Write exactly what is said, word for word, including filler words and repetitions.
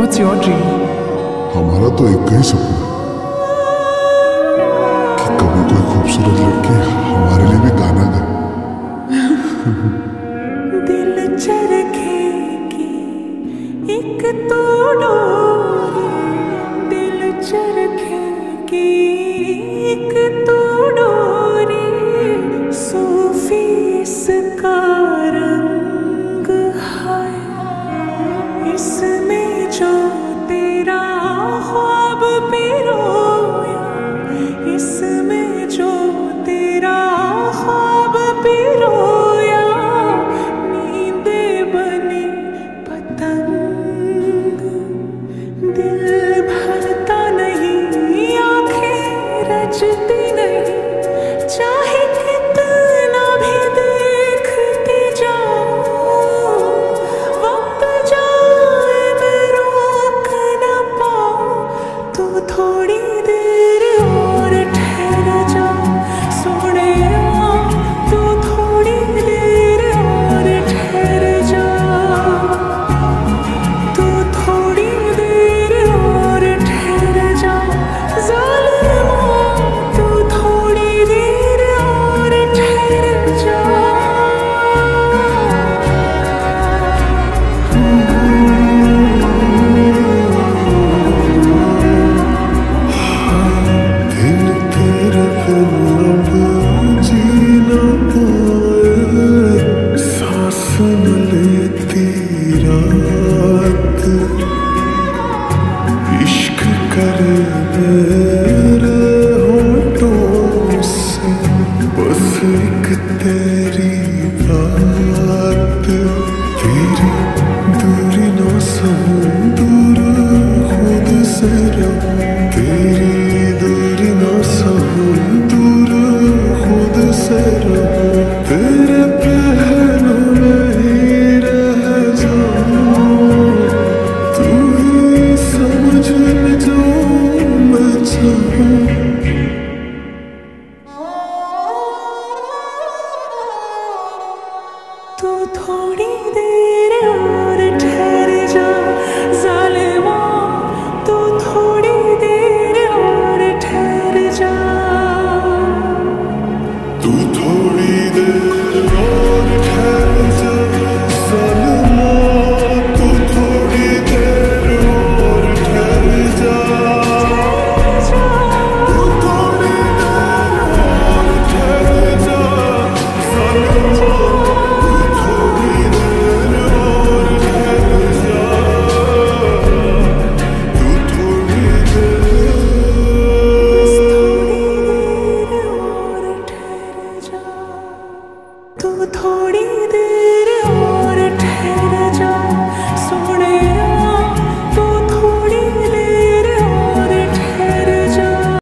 What's your dream? हमारा तो एक ही सपना है कि कभी कोई खूबसूरत लड़की हमारे लिए भी गाना गाए। दिल चरखेगी एक तो डोरी, दिल चरखेगी एक तो डोरी, सूफी इसका रंग है, इसमें जो तेरा ख्वाब पिरोया, इसमें जो तेरा ख्वाब पिरोया, नींदे बनी पतंग, दिल भरता नहीं, आंखें रचती नहीं, चाहे कितना भी देखती जाऊं, वक्त जाए मैं रोक न पाऊं, तू थोड़ी देर और ठहर जा, सोनिया तू थोड़ी देर और ठहर जा, तू थोड़ी देर और ठहर जा, ज़ालिमा तू थोड़ी देर और ठहर जा। दिल तेरे बिन अब जी न पाए, सांस न लेती रात, इश्क करे मेरे होठों से बस एक तेरी बात, तेरी दूरी ना सहूं, दूर खुद से रहूं, तेरी दूरी ना सहूं, दूर खुद से रहूं, तेरे पहलू में ही रह जाऊं, तू ही समझ ले जो मैं चाहूं। तू थोड़ी देर और ठहर जा, ज़ालिमा तू थोड़ी देर और ठहर जा, तू थोड़ी देर और ठहर जा, ज़ालिमा तू थोड़ी देर और ठहर जा, तू थोड़ी देर और ठहर जा, ज़ालिमा तू थोड़ी देर और ठहर जा, तू थोड़ी बस देर थोड़ी देर और ठहर जा, तू थोड़ी